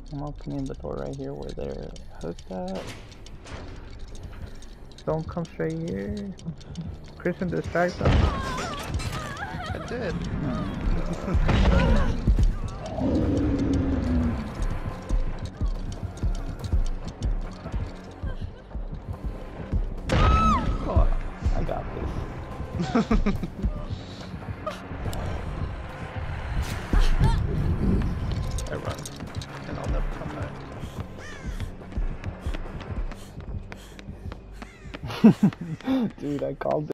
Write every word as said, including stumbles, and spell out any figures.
I'm opening the door right here where they're hooked at. Don't come straight here. Christian, distract them. I did. Oh, I got this. I run, and I'll never come back. Dude, I called it.